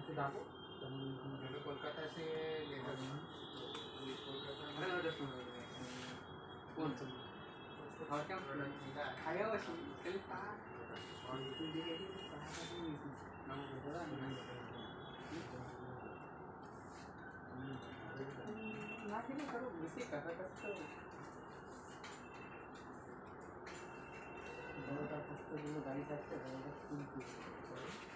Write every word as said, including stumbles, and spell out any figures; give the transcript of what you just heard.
कोलकाता से लेकर कौन सा और क्या खाया हुआ चल ना फिर करो इसे कर कर तो बहुत आप उसको जो गाड़ी करते हैं